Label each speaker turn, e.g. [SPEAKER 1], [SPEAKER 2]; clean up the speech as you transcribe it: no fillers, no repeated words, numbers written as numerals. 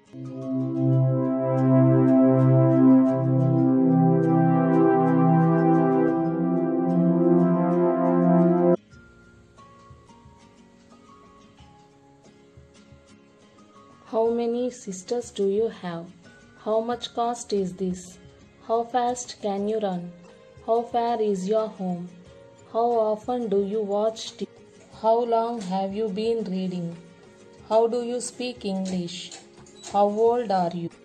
[SPEAKER 1] How many sisters do you have? How much cost is this? How fast can you run? How far is your home? How often do you watch TV? How long have you been reading? How do you speak English? How old are you?